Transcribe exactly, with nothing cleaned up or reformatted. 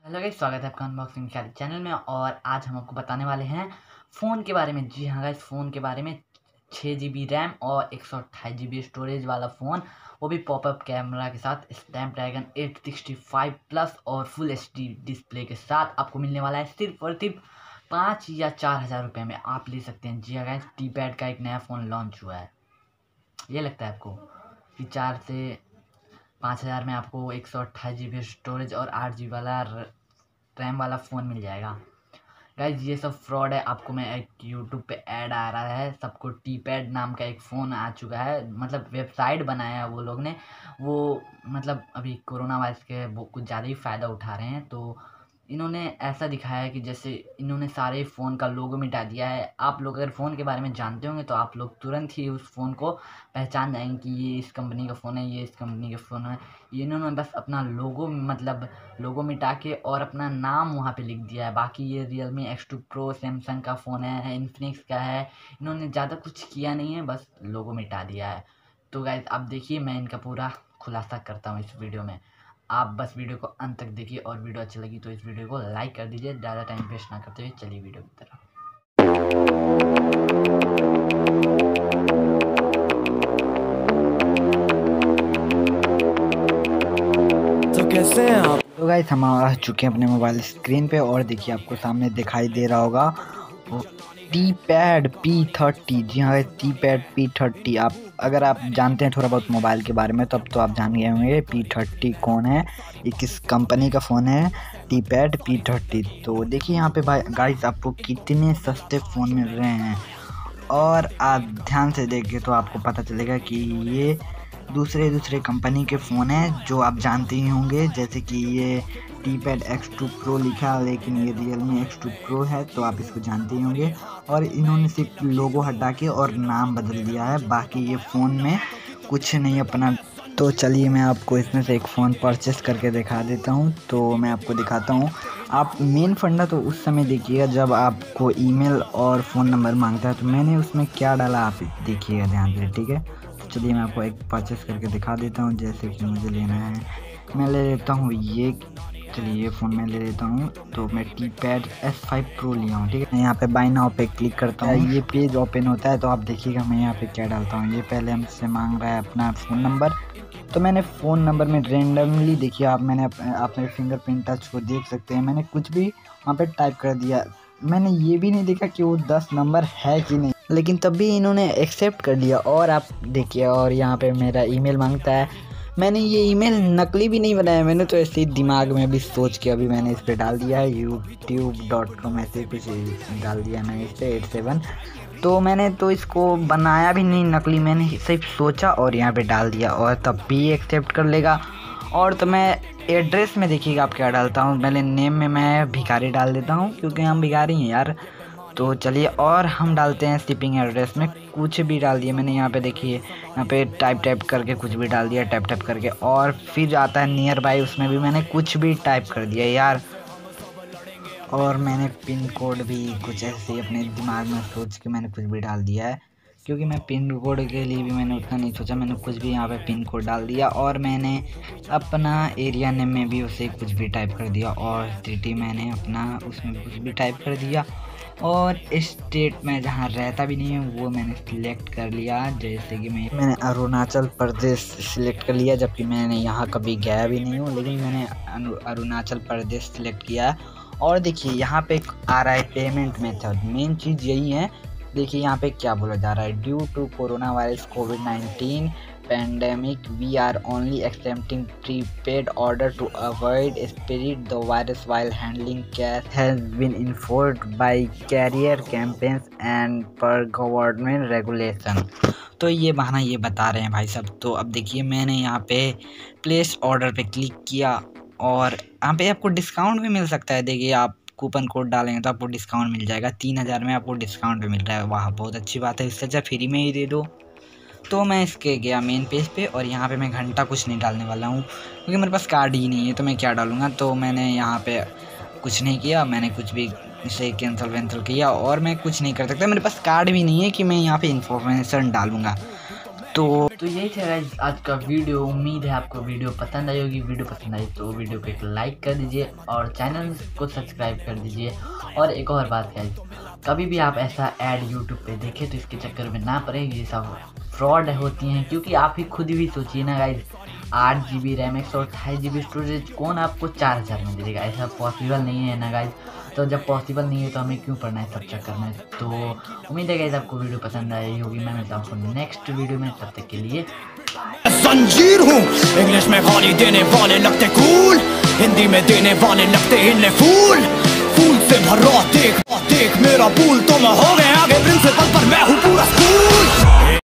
Hello guys, स्वागत है आपका अनबॉक्सिंग ख्याली चैनल में। और आज हम आपको बताने वाले हैं फ़ोन के बारे में। जी हाँ गाइस, फ़ोन के बारे में। छः जी बी रैम और एक सौ अट्ठाईस जी बी स्टोरेज वाला फ़ोन, वो भी पॉपअप कैमरा के साथ, Snapdragon eight sixty five plus और फुल एच डी डिस्प्ले के साथ आपको मिलने वाला है सिर्फ और सिर्फ पाँच या चार हज़ार रुपये में आप ले सकते हैं। जी हाँ गाइस, टी पैड का एक नया फ़ोन लॉन्च हुआ है। ये लगता है आपको कि चार से पाँच हज़ार में आपको एक सौ अट्ठाईस जी बी स्टोरेज और आठ जी बी वाला रैम वाला फ़ोन मिल जाएगा। गाइज ये सब फ्रॉड है। आपको मैं एक यूट्यूब पे ऐड आ रहा है, सबको टी पैड नाम का एक फ़ोन आ चुका है, मतलब वेबसाइट बनाया है वो लोग ने। वो मतलब अभी कोरोना वायरस के वो कुछ ज़्यादा ही फ़ायदा उठा रहे हैं, तो इन्होंने ऐसा दिखाया है कि जैसे इन्होंने सारे फ़ोन का लोगो मिटा दिया है। आप लोग अगर फ़ोन के बारे में जानते होंगे तो आप लोग तुरंत ही उस फ़ोन को पहचान जाएंगे कि ये इस कंपनी का फ़ोन है, ये इस कंपनी का फ़ोन है। ये इन्होंने बस अपना लोगो मतलब लोगो मिटा के और अपना नाम वहाँ पे लिख दिया है। बाकी ये Realme X two pro Samsung का फ़ोन है, इन्फिनिक्स का है। इन्होंने ज़्यादा कुछ किया नहीं है, बस लोगो मिटा दिया है। तो गाइस आप देखिए, मैं इनका पूरा खुलासा करता हूँ इस वीडियो में। आप बस वीडियो को अंत तक देखिए, और वीडियो अच्छी लगी तो इस वीडियो को लाइक कर दीजिए। ज़्यादा टाइम वेस्ट ना करते हुए चलिए वीडियो की तरफ। तो कैसे हैं आप? तो गाइस हम आ चुके हैं अपने मोबाइल स्क्रीन पे, और देखिए आपको सामने दिखाई दे रहा होगा टी पैड पी थर्टी। जी हाँ, टी पैड पी थर्टी। आप अगर आप जानते हैं थोड़ा बहुत मोबाइल के बारे में तब तो आप जान गए होंगे पी थर्टी कौन है, ये किस कंपनी का फ़ोन है, टी पैड पी थर्टी। तो देखिए यहाँ पे भाई गाइस आपको कितने सस्ते फ़ोन मिल रहे हैं, और आप ध्यान से देखिए तो आपको पता चलेगा कि ये दूसरे दूसरे कंपनी के फ़ोन हैं जो आप जानते ही होंगे। जैसे कि ये T pad X two pro लिखा है, लेकिन ये रियलमी एक्स टू प्रो है, तो आप इसको जानते ही होंगे। और इन्होंने सिर्फ लोगो हटा के और नाम बदल दिया है, बाकी ये फ़ोन में कुछ नहीं अपना। तो चलिए मैं आपको इसमें से एक फ़ोन परचेस करके दिखा देता हूँ। तो मैं आपको दिखाता हूँ। आप मेन फंडा तो उस समय देखिएगा जब आपको ईमेल और फ़ोन नंबर मांगता है, तो मैंने उसमें क्या डाला आप देखिएगा ध्यान से, ठीक है। चलिए मैं आपको एक परचेस करके दिखा देता हूँ। जैसे कि मुझे लेना है, मैं ले लेता हूँ ये। चलिए ये फ़ोन मैं ले लेता हूँ। तो मैं T pad S five pro लिया हूँ, ठीक है। मैं यहाँ पे बाय नाउ पे क्लिक करता हूँ, ये पेज ओपन होता है। तो आप देखिएगा मैं यहाँ पे क्या डालता हूँ। ये पहले हमसे मांग रहा है अपना फ़ोन नंबर, तो मैंने फ़ोन नंबर में रेंडमली, देखिए आप मैंने अपने फिंगरप्रिंट टच को देख सकते हैं, मैंने कुछ भी वहाँ पे टाइप कर दिया। मैंने ये भी नहीं देखा कि वो दस नंबर है कि नहीं, लेकिन तब भी इन्होंने एक्सेप्ट कर लिया। और आप देखिए, और यहाँ पे मेरा ईमेल मांगता है। मैंने ये ईमेल नकली भी नहीं बनाया, मैंने तो ऐसे ही दिमाग में भी सोच के अभी मैंने इस पर डाल दिया है यूट्यूब डॉट कॉम, ऐसे कुछ डाल दिया मैंने इस पर एट सेवन। तो मैंने तो इसको बनाया भी नहीं नकली, मैंने सिर्फ सोचा और यहाँ पे डाल दिया, और तब भी एक्सेप्ट कर लेगा। और तो मैं एड्रेस में देखिएगा आप क्या डालता हूँ। पहले नेम में मैं भिखारी डाल देता हूँ, क्योंकि हम भिखारी हैं यार। तो चलिए, और हम डालते हैं शिपिंग एड्रेस में कुछ भी डाल दिया मैंने। यहाँ पे देखिए, यहाँ पे टाइप टाइप करके कुछ भी डाल दिया, टाइप टाइप करके। और फिर आता है नियर बाई, उसमें भी मैंने कुछ भी टाइप कर दिया यार। और मैंने पिन कोड भी कुछ ऐसे ही अपने दिमाग में सोच के मैंने कुछ भी डाल दिया है, क्योंकि मैं पिन कोड के लिए भी मैंने उतना नहीं सोचा, मैंने कुछ भी यहाँ पे पिन कोड डाल दिया। और मैंने अपना एरिया नेम में भी उसे कुछ भी टाइप कर दिया, और सिटी मैंने अपना उसमें कुछ भी टाइप कर दिया। और स्टेट में जहाँ रहता भी नहीं है वो मैंने सिलेक्ट कर लिया। जैसे कि मैं मैंने अरुणाचल प्रदेश सिलेक्ट कर लिया, जबकि मैंने यहाँ कभी गया भी नहीं हूँ, लेकिन मैंने अरुणाचल प्रदेश सिलेक्ट किया। और देखिए यहाँ पे आ रहा है पेमेंट मेथड, मेन चीज़ यही है। देखिए यहाँ पे क्या बोला जा रहा है, due to corona virus covid nineteen pandemic we are only accepting prepaid order to avoid spread the virus while handling cash has been enforced by carrier campaigns and per government regulation। तो ये बहाना ये बता रहे हैं भाई साहब। तो अब देखिए मैंने यहाँ पे प्लेस ऑर्डर पे क्लिक किया, और यहाँ पे आपको डिस्काउंट भी मिल सकता है। देखिए आप कूपन कोड डालेंगे तो आपको डिस्काउंट मिल जाएगा, तीन हज़ार में आपको डिस्काउंट भी मिल रहा है। वाह बहुत अच्छी बात है, इससे अच्छा फ्री में ही दे दो। तो मैं इसके गया मेन पेज पे, और यहाँ पे मैं घंटा कुछ नहीं डालने वाला हूँ, क्योंकि मेरे पास कार्ड ही नहीं है, तो मैं क्या डालूँगा। तो मैंने यहाँ पे कुछ नहीं किया, मैंने कुछ भी इसे कैंसिल वैंसिल किया, और मैं कुछ नहीं कर सकता, मेरे पास कार्ड भी नहीं है कि मैं यहाँ पे इंफॉर्मेशन डालूँगा। तो तो यही था गाइस आज का वीडियो। उम्मीद है आपको वीडियो पसंद आई होगी। वीडियो पसंद आई तो वीडियो को एक लाइक कर दीजिए और चैनल को सब्सक्राइब कर दीजिए। और एक और बात गाइस, कभी भी आप ऐसा ऐड यूट्यूब पे देखें तो इसके चक्कर में ना पड़े, ये सब फ्रॉड होती हैं। क्योंकि आप ही खुद भी सोचिए ना गाइस, आठ जी बी रैम एक सौ अट्ठाईस जी बी स्टोरेज कौन आपको चार हज़ार में दे देगा? ऐसा पॉसिबल नहीं है ना गाइस। तो जब पॉसिबल नहीं है तो हमें क्यों पढ़ना है सब चक्कर में। तो उम्मीद है गाइस आपको वीडियो पसंद आई होगी। मैं मिलता हूँ आपको नेक्स्ट वीडियो में, तब तक के लिए जंजीर हूँ, इंग्लिश में गाली देने वाले लगते कूल, हिंदी में देने वाले लगते हिलने फूल। फूल से भरा देख देख मेरा पूल, तो मैं हो गया आगे प्रिंसिपल पर मैं हूँ पूरा स्कूल।